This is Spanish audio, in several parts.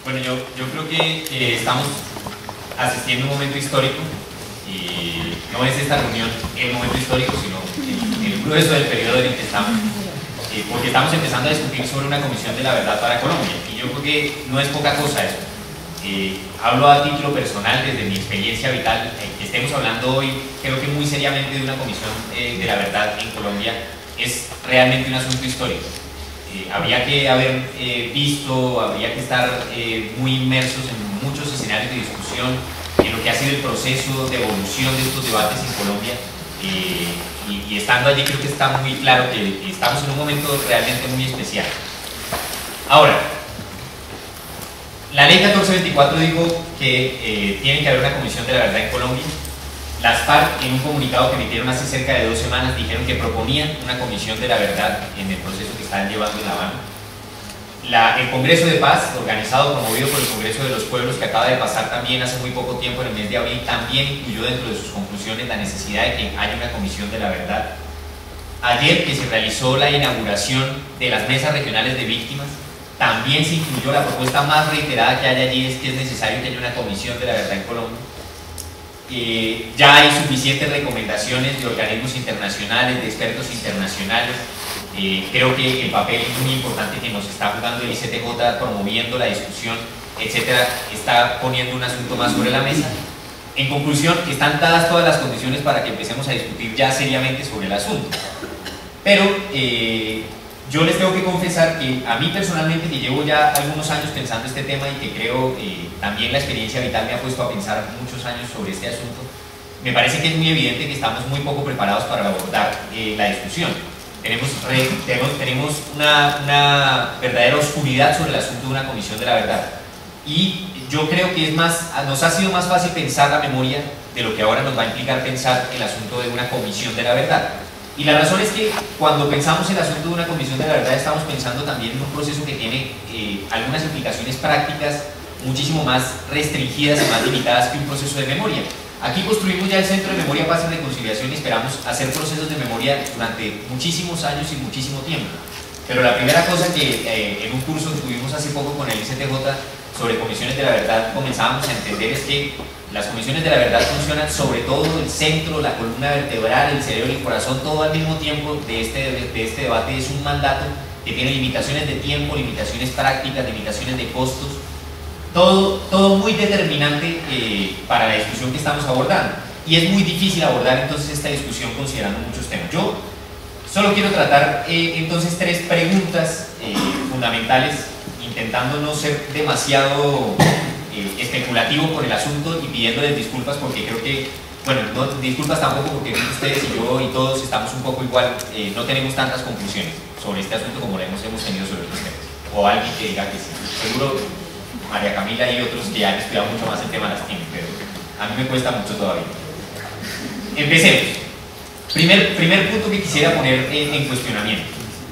Bueno, yo creo que estamos asistiendo a un momento histórico y no es esta reunión el momento histórico, sino el grueso del periodo en el que estamos, porque estamos empezando a discutir sobre una comisión de la verdad para Colombia y yo creo que no es poca cosa eso. Hablo a título personal desde mi experiencia vital, que estemos hablando hoy creo que muy seriamente de una comisión de la verdad en Colombia es realmente un asunto histórico. Habría que haber visto, habría que estar muy inmersos en muchos escenarios de discusión, en lo que ha sido el proceso de evolución de estos debates en Colombia, y estando allí creo que está muy claro que estamos en un momento realmente muy especial. Ahora, la ley 1424 dijo que tiene que haber una comisión de la verdad en Colombia. Las FARC, en un comunicado que emitieron hace cerca de 2 semanas, dijeron que proponían una comisión de la verdad en el proceso que están llevando en La Habana. El Congreso de Paz, organizado, promovido por el Congreso de los Pueblos, que acaba de pasar también hace muy poco tiempo, en el mes de abril, también incluyó dentro de sus conclusiones la necesidad de que haya una comisión de la verdad. Ayer, que se realizó la inauguración de las mesas regionales de víctimas, también se incluyó la propuesta más reiterada que hay allí, es que es necesario que haya una comisión de la verdad en Colombia. Ya hay suficientes recomendaciones de organismos internacionales, de expertos internacionales. Creo que el papel muy importante que nos está jugando el ICTJ, promoviendo la discusión, etcétera, está poniendo un asunto más sobre la mesa. En conclusión, están dadas todas las condiciones para que empecemos a discutir ya seriamente sobre el asunto. Pero yo les tengo que confesar que a mí personalmente, que llevo ya algunos años pensando este tema y que creo también la experiencia vital me ha puesto a pensar muchos años sobre este asunto, me parece que es muy evidente que estamos muy poco preparados para abordar la discusión. Tenemos una verdadera oscuridad sobre el asunto de una comisión de la verdad. Y yo creo que nos ha sido más fácil pensar la memoria de lo que ahora nos va a implicar pensar el asunto de una comisión de la verdad. Y la razón es que cuando pensamos el asunto de una comisión de la verdad estamos pensando también en un proceso que tiene algunas implicaciones prácticas muchísimo más restringidas y más limitadas que un proceso de memoria. Aquí construimos ya el Centro de Memoria, Paz y Reconciliación y esperamos hacer procesos de memoria durante muchísimos años y muchísimo tiempo. Pero la primera cosa que en un curso que tuvimos hace poco con el ICTJ sobre comisiones de la verdad comenzábamos a entender es que las comisiones de la verdad funcionan sobre todo el centro, la columna vertebral, el cerebro y el corazón, todo al mismo tiempo de este debate. Es un mandato que tiene limitaciones de tiempo, limitaciones prácticas, limitaciones de costos, todo muy determinante para la discusión que estamos abordando. Y es muy difícil abordar entonces esta discusión considerando muchos temas. Yo solo quiero tratar entonces 3 preguntas fundamentales, intentando no ser demasiado especulativo con el asunto y pidiéndoles disculpas porque creo que, bueno, no disculpas tampoco porque ustedes y yo y todos estamos un poco igual, no tenemos tantas conclusiones sobre este asunto como hemos tenido sobre otros temas, o alguien que diga que sí. Seguro María Camila y otros que han estudiado mucho más el tema las tienen, pero a mí me cuesta mucho todavía. Empecemos. Primer punto que quisiera poner en cuestionamiento.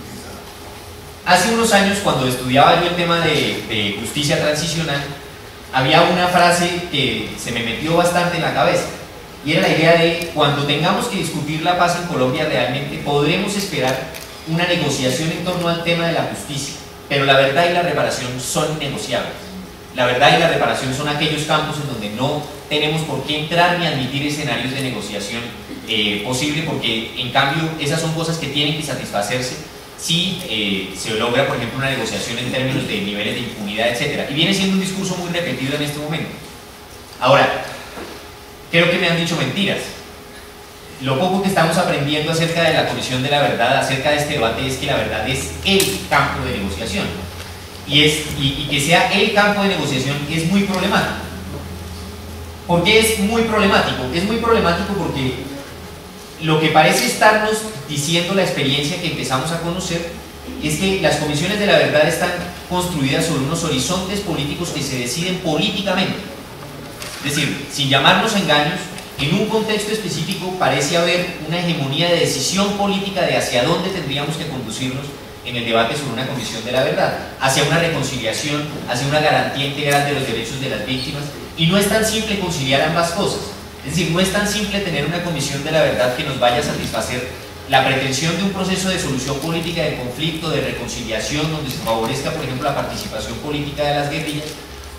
Hace unos años, cuando estudiaba yo el tema de justicia transicional, había una frase que se me metió bastante en la cabeza y era la idea de cuando tengamos que discutir la paz en Colombia realmente podremos esperar una negociación en torno al tema de la justicia, pero la verdad y la reparación son innegociables. La verdad y la reparación son aquellos campos en donde no tenemos por qué entrar ni admitir escenarios de negociación posible, porque en cambio esas son cosas que tienen que satisfacerse si se logra, por ejemplo, una negociación en términos de niveles de impunidad, etc. Y viene siendo un discurso muy repetido en este momento. Ahora, creo que me han dicho mentiras. Lo poco que estamos aprendiendo acerca de la comisión de la verdad, acerca de este debate, es que la verdad es el campo de negociación. Y que sea el campo de negociación es muy problemático. ¿Por qué es muy problemático? Es muy problemático porque lo que parece estarnos diciendo la experiencia que empezamos a conocer es que las comisiones de la verdad están construidas sobre unos horizontes políticos que se deciden políticamente. Es decir, sin llamarnos engaños, en un contexto específico parece haber una hegemonía de decisión política de hacia dónde tendríamos que conducirnos en el debate sobre una comisión de la verdad, hacia una reconciliación, hacia una garantía integral de los derechos de las víctimas, y no es tan simple conciliar ambas cosas. Es decir, no es tan simple tener una comisión de la verdad que nos vaya a satisfacer la pretensión de un proceso de solución política del conflicto, de reconciliación, donde se favorezca, por ejemplo, la participación política de las guerrillas,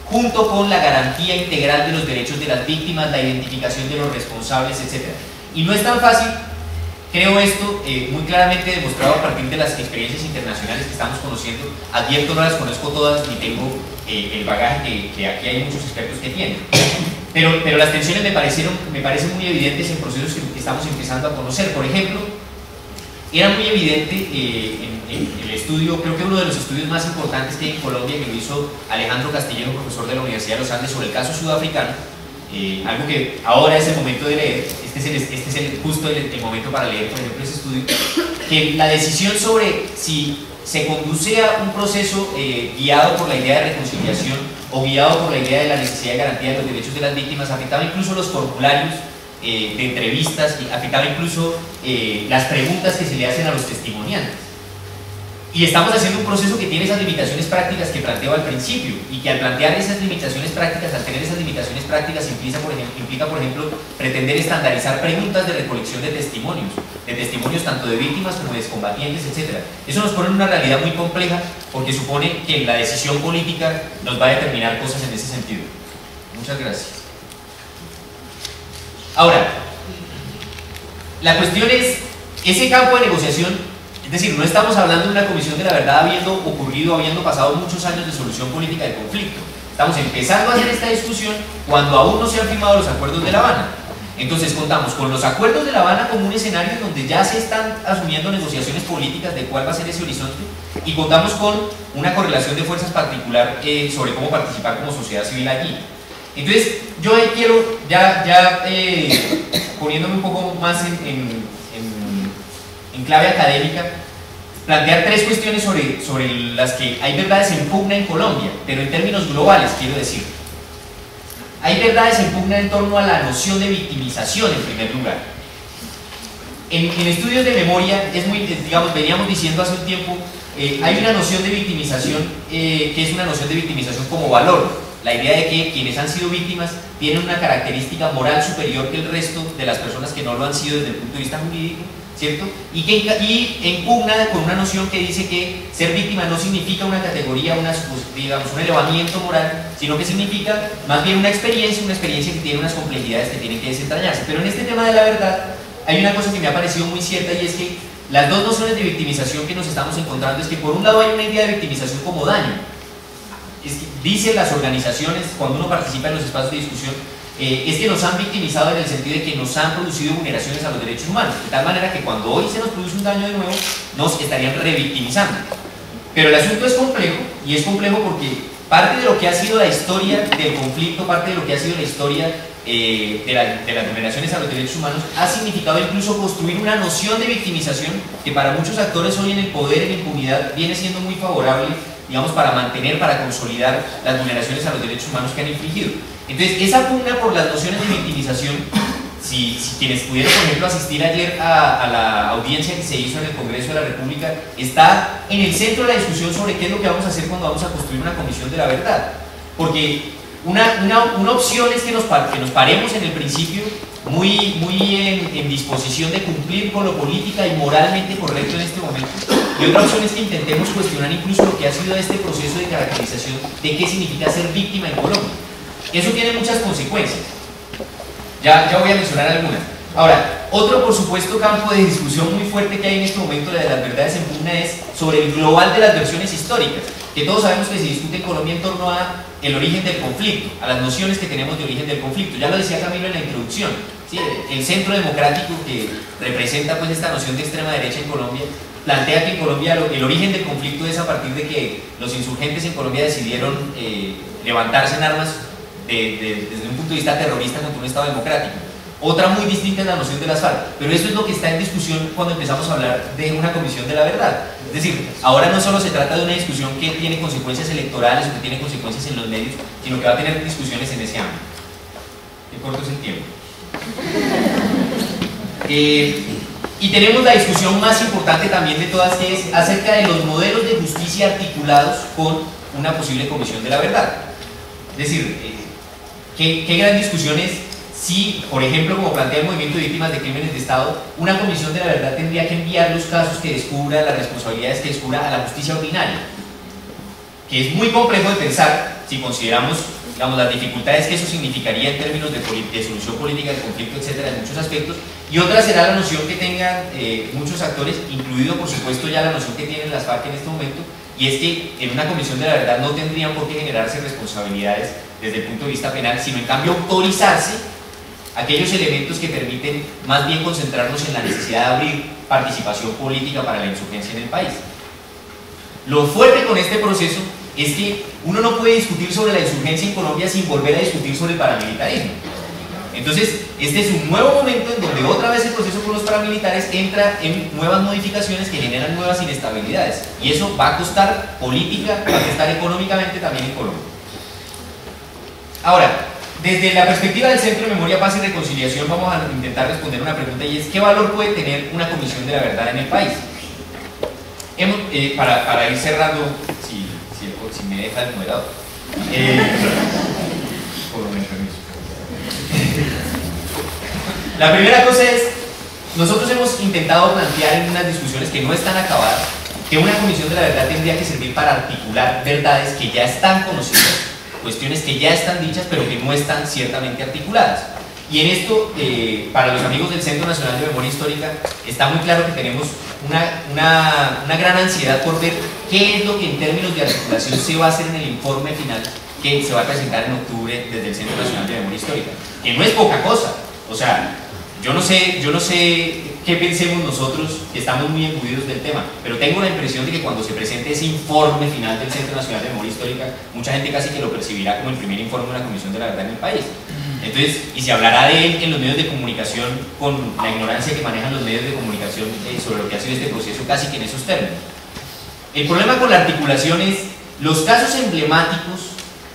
junto con la garantía integral de los derechos de las víctimas, la identificación de los responsables, etc. Y no es tan fácil, creo esto muy claramente demostrado a partir de las experiencias internacionales que estamos conociendo. Advierto, no las conozco todas ni tengo el bagaje que aquí hay muchos expertos que tienen. Pero las tensiones me parecen muy evidentes en procesos que estamos empezando a conocer. Por ejemplo, era muy evidente en el estudio, creo que uno de los estudios más importantes que hay en Colombia, que lo hizo Alejandro Castillero, profesor de la Universidad de los Andes, sobre el caso sudafricano, algo que ahora es el momento de leer, este es justo el momento para leer, por ejemplo, ese estudio, que la decisión sobre si se conduce a un proceso guiado por la idea de reconciliación o guiado por la idea de la necesidad de garantía de los derechos de las víctimas, afectaba incluso los formularios de entrevistas, y afectaba incluso las preguntas que se le hacen a los testimoniantes. Y estamos haciendo un proceso que tiene esas limitaciones prácticas que planteo al principio, y que al plantear esas limitaciones prácticas, al tener esas limitaciones prácticas, implica, por ejemplo, pretender estandarizar preguntas de recolección de testimonios tanto de víctimas como de excombatientes, etc. Eso nos pone en una realidad muy compleja, porque supone que la decisión política nos va a determinar cosas en ese sentido. Muchas gracias. Ahora, la cuestión es, ese campo de negociación, es decir, no estamos hablando de una comisión de la verdad habiendo pasado muchos años de solución política del conflicto. Estamos empezando a hacer esta discusión cuando aún no se han firmado los acuerdos de La Habana. Entonces contamos con los acuerdos de La Habana como un escenario en donde ya se están asumiendo negociaciones políticas de cuál va a ser ese horizonte, y contamos con una correlación de fuerzas particular sobre cómo participar como sociedad civil allí. Entonces, yo ahí quiero, poniéndome un poco más en clave académica, plantear tres cuestiones sobre las que hay verdades en pugna en Colombia, pero en términos globales, quiero decir. Hay verdades en pugna en torno a la noción de victimización, en primer lugar. En estudios de memoria, veníamos diciendo hace un tiempo, hay una noción de victimización que es una noción de victimización como valor. La idea de que quienes han sido víctimas tienen una característica moral superior que el resto de las personas que no lo han sido desde el punto de vista jurídico, ¿cierto? Y en pugna con una noción que dice que ser víctima no significa una categoría, un elevamiento moral, sino que significa más bien una experiencia que tiene unas complejidades que tienen que desentrañarse. Pero en este tema de la verdad hay una cosa que me ha parecido muy cierta, y es que las dos nociones de victimización que nos estamos encontrando es que por un lado hay una idea de victimización como daño. Dicen las organizaciones, cuando uno participa en los espacios de discusión, es que nos han victimizado en el sentido de que nos han producido vulneraciones a los derechos humanos, de tal manera que cuando hoy se nos produce un daño de nuevo, nos estarían revictimizando. Pero el asunto es complejo, y es complejo porque parte de lo que ha sido la historia del conflicto, parte de lo que ha sido la historia de las vulneraciones a los derechos humanos, ha significado incluso construir una noción de victimización que para muchos actores hoy en el poder, en la impunidad, viene siendo muy favorable, digamos, para mantener, para consolidar las vulneraciones a los derechos humanos que han infligido. Entonces, esa pugna por las nociones de victimización, si quienes pudieron, por ejemplo, asistir ayer a la audiencia que se hizo en el Congreso de la República, está en el centro de la discusión sobre qué es lo que vamos a hacer cuando vamos a construir una comisión de la verdad. Porque una opción es que nos paremos en el principio muy en disposición de cumplir con lo política y moralmente correcto en este momento. Y otra opción es que intentemos cuestionar incluso lo que ha sido este proceso de caracterización de qué significa ser víctima en Colombia. Eso tiene muchas consecuencias. Ya voy a mencionar algunas. Ahora, otro, por supuesto, campo de discusión muy fuerte que hay en este momento de las verdades en pugna es sobre el global de las versiones históricas, que todos sabemos que se discute en Colombia en torno a el origen del conflicto, a las nociones que tenemos de origen del conflicto. Ya lo decía Camilo en la introducción, ¿sí? El Centro Democrático, que representa pues esta noción de extrema derecha en Colombia, plantea que en Colombia el origen del conflicto es a partir de que los insurgentes en Colombia decidieron levantarse en armas desde un punto de vista terrorista contra un Estado democrático. Otra muy distinta es la noción de las FARC, pero eso es lo que está en discusión cuando empezamos a hablar de una comisión de la verdad. Es decir, ahora no solo se trata de una discusión que tiene consecuencias electorales o que tiene consecuencias en los medios, sino que va a tener discusiones en ese ámbito. Qué corto es el tiempo. Y tenemos la discusión más importante también de todas, que es acerca de los modelos de justicia articulados con una posible comisión de la verdad. Es decir, ¿qué gran discusión es si, por ejemplo, como plantea el Movimiento de Víctimas de Crímenes de Estado, una comisión de la verdad tendría que enviar los casos que descubra, las responsabilidades que descubra a la justicia ordinaria? Que es muy complejo de pensar, si consideramos, digamos, las dificultades que eso significaría en términos de solución política del conflicto, etcétera, en muchos aspectos, y otra será la noción que tengan muchos actores, incluido por supuesto ya la noción que tienen las FARC en este momento, y es que en una comisión de la verdad no tendrían por qué generarse responsabilidades desde el punto de vista penal, sino en cambio autorizarse aquellos elementos que permiten más bien concentrarnos en la necesidad de abrir participación política para la insurgencia en el país. Lo fuerte con este proceso es que uno no puede discutir sobre la insurgencia en Colombia sin volver a discutir sobre el paramilitarismo. Entonces, este es un nuevo momento en donde otra vez el proceso con los paramilitares entra en nuevas modificaciones que generan nuevas inestabilidades. Y eso va a costar política, va a costar económicamente también en Colombia. Ahora, desde la perspectiva del Centro de Memoria, Paz y Reconciliación, vamos a intentar responder una pregunta, y es: ¿qué valor puede tener una comisión de la verdad en el país? Para ir cerrando, si me deja el moderador, por lo menos permiso. La primera cosa es, nosotros hemos intentado plantear en unas discusiones que no están acabadas, que una comisión de la verdad tendría que servir para articular verdades que ya están conocidas, cuestiones que ya están dichas, pero que no están ciertamente articuladas. Y en esto, para los amigos del Centro Nacional de Memoria Histórica, está muy claro que tenemos una gran ansiedad por ver qué es lo que en términos de articulación se va a hacer en el informe final que se va a presentar en octubre desde el Centro Nacional de Memoria Histórica, que no es poca cosa. O sea, yo no sé qué pensemos nosotros, que estamos muy imbuidos del tema, pero tengo la impresión de que cuando se presente ese informe final del Centro Nacional de Memoria Histórica, mucha gente casi que lo percibirá como el primer informe de una comisión de la verdad en el país. Entonces, y se hablará de él en los medios de comunicación con la ignorancia que manejan los medios de comunicación sobre lo que ha sido este proceso, casi que en esos términos. El problema con la articulación es, los casos emblemáticos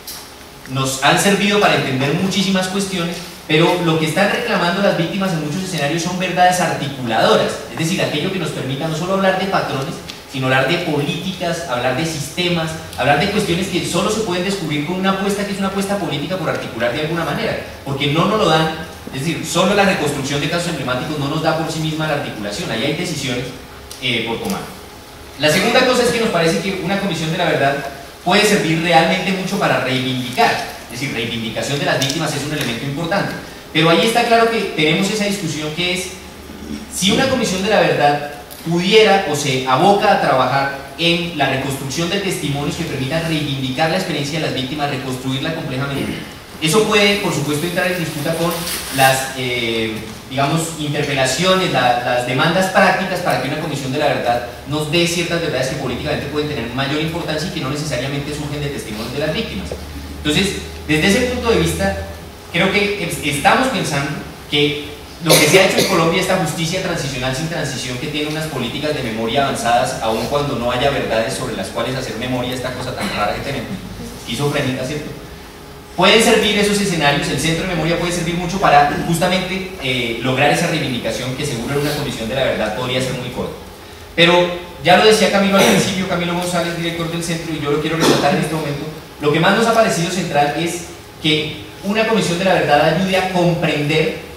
nos han servido para entender muchísimas cuestiones, pero lo que están reclamando las víctimas en muchos escenarios son verdades articuladoras, es decir, aquello que nos permita no solo hablar de patrones, sino hablar de políticas, hablar de sistemas, hablar de cuestiones que solo se pueden descubrir con una apuesta que es una apuesta política por articular de alguna manera, porque no nos lo dan, es decir, solo la reconstrucción de casos emblemáticos no nos da por sí misma la articulación, ahí hay decisiones por tomar. La segunda cosa es que nos parece que una comisión de la verdad puede servir realmente mucho para reivindicar, es decir, reivindicación de las víctimas es un elemento importante, pero ahí está claro que tenemos esa discusión que es, si una comisión de la verdad pudiera o se aboca a trabajar en la reconstrucción de testimonios que permitan reivindicar la experiencia de las víctimas, reconstruirla complejamente, eso puede, por supuesto, entrar en disputa con las, digamos, interpelaciones, las demandas prácticas para que una comisión de la verdad nos dé ciertas verdades que políticamente pueden tener mayor importancia y que no necesariamente surgen de testimonios de las víctimas. Entonces, desde ese punto de vista, creo que estamos pensando que lo que se ha hecho en Colombia, esta justicia transicional sin transición, que tiene unas políticas de memoria avanzadas, aun cuando no haya verdades sobre las cuales hacer memoria, esta cosa tan rara que tenemos, esquizofrénica, ¿cierto? Pueden servir esos escenarios, el Centro de Memoria puede servir mucho para justamente lograr esa reivindicación que seguro en una comisión de la verdad podría ser muy corta. Pero ya lo decía Camilo al principio, Camilo González, director del centro, y yo lo quiero resaltar en este momento, lo que más nos ha parecido central es que una comisión de la verdad ayude a comprender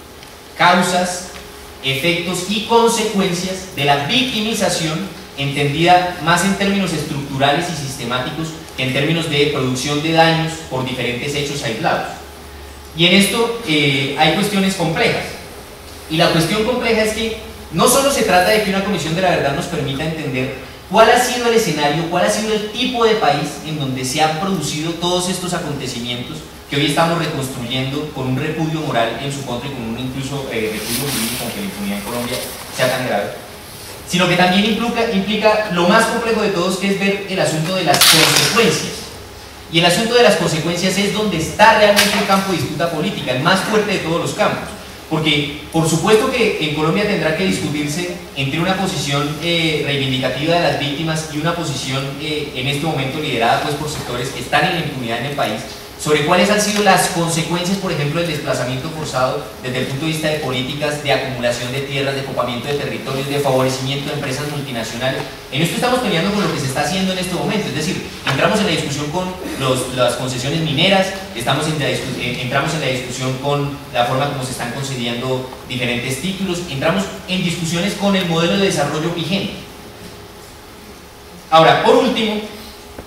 causas, efectos y consecuencias de la victimización, entendida más en términos estructurales y sistemáticos que en términos de producción de daños por diferentes hechos aislados. Y en esto hay cuestiones complejas. Y la cuestión compleja es que no solo se trata de que una comisión de la verdad nos permita entender cuál ha sido el escenario, cuál ha sido el tipo de país en donde se han producido todos estos acontecimientos que hoy estamos reconstruyendo con un repudio moral en su contra y con un incluso repudio jurídico, aunque la impunidad en Colombia sea tan grave, sino que también implica lo más complejo de todos, que es ver el asunto de las consecuencias. Y el asunto de las consecuencias es donde está realmente el campo de disputa política, el más fuerte de todos los campos. Porque por supuesto que en Colombia tendrá que discutirse entre una posición reivindicativa de las víctimas y una posición en este momento liderada pues por sectores que están en la impunidad en el país, sobre cuáles han sido las consecuencias, por ejemplo, del desplazamiento forzado desde el punto de vista de políticas de acumulación de tierras, de copamiento de territorios, de favorecimiento de empresas multinacionales. En esto estamos peleando con lo que se está haciendo en este momento, es decir, entramos en la discusión con las concesiones mineras, entramos en la discusión con la forma como se están concediendo diferentes títulos, entramos en discusiones con el modelo de desarrollo vigente. Ahora, por último,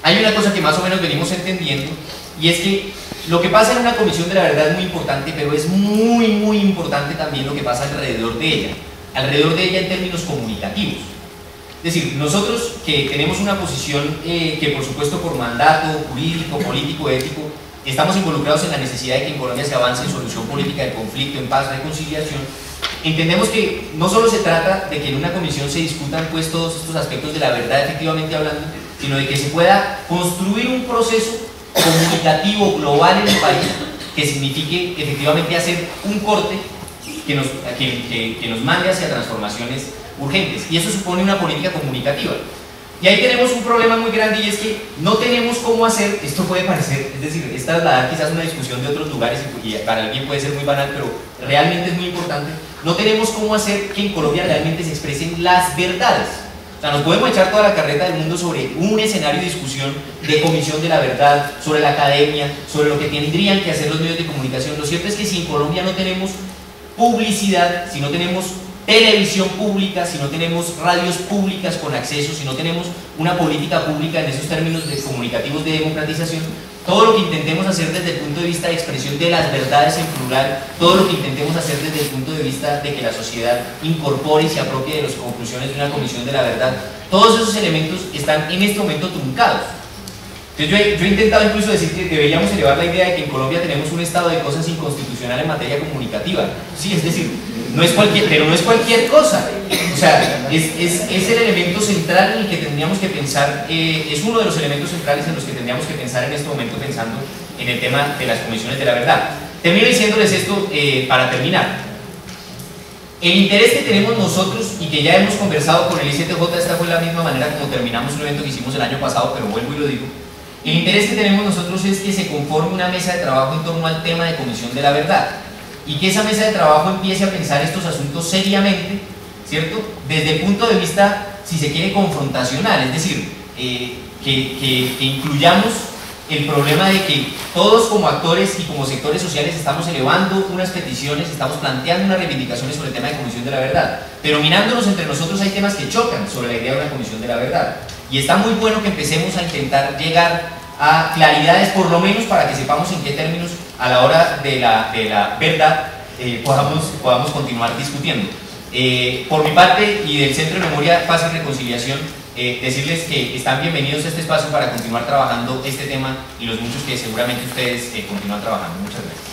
hay una cosa que más o menos venimos entendiendo, y es que lo que pasa en una comisión de la verdad es muy importante, pero es muy importante también lo que pasa alrededor de ella en términos comunicativos. Es decir, nosotros que tenemos una posición que por supuesto por mandato jurídico, político, ético, estamos involucrados en la necesidad de que en Colombia se avance en solución política del conflicto, en paz, reconciliación, entendemos que no solo se trata de que en una comisión se discutan pues todos estos aspectos de la verdad efectivamente hablando, sino de que se pueda construir un proceso comunicativo global en el país que signifique efectivamente hacer un corte que nos mande hacia transformaciones urgentes, y eso supone una política comunicativa. Y ahí tenemos un problema muy grande, y es que no tenemos cómo hacer, esto puede parecer, es decir, es trasladar quizás una discusión de otros lugares y para alguien puede ser muy banal, pero realmente es muy importante, no tenemos cómo hacer que en Colombia realmente se expresen las verdades. O sea, nos podemos echar toda la carreta del mundo sobre un escenario de discusión de comisión de la verdad, sobre la academia, sobre lo que tendrían que hacer los medios de comunicación. Lo cierto es que si en Colombia no tenemos publicidad, si no tenemos televisión pública, si no tenemos radios públicas con acceso, si no tenemos una política pública en esos términos de comunicativos de democratización, todo lo que intentemos hacer desde el punto de vista de expresión de las verdades en plural, todo lo que intentemos hacer desde el punto de vista de que la sociedad incorpore y se apropie de las conclusiones de una comisión de la verdad, todos esos elementos están en este momento truncados. Entonces yo he intentado incluso decir que deberíamos elevar la idea de que en Colombia tenemos un estado de cosas inconstitucional en materia comunicativa. Sí, es decir, pero no es cualquier cosa. O sea, es el elemento central en el que tendríamos que pensar, es uno de los elementos centrales en los que tendríamos que pensar en este momento, pensando en el tema de las comisiones de la verdad. Termino diciéndoles esto para terminar. El interés que tenemos nosotros, y que ya hemos conversado con el ICTJ, esta fue la misma manera como terminamos un evento que hicimos el año pasado, pero vuelvo y lo digo. El interés que tenemos nosotros es que se conforme una mesa de trabajo en torno al tema de comisión de la verdad, y que esa mesa de trabajo empiece a pensar estos asuntos seriamente, ¿cierto? Desde el punto de vista, si se quiere, confrontacional, es decir, que incluyamos el problema de que todos como actores y como sectores sociales estamos elevando unas peticiones, estamos planteando unas reivindicaciones sobre el tema de comisión de la verdad, pero mirándonos entre nosotros hay temas que chocan sobre la idea de una comisión de la verdad, y está muy bueno que empecemos a intentar llegar a claridades, por lo menos para que sepamos en qué términos a la hora de la verdad podamos continuar discutiendo. Por mi parte y del Centro de Memoria, Paz y Reconciliación, decirles que están bienvenidos a este espacio para continuar trabajando este tema y los muchos que seguramente ustedes continúan trabajando. Muchas gracias.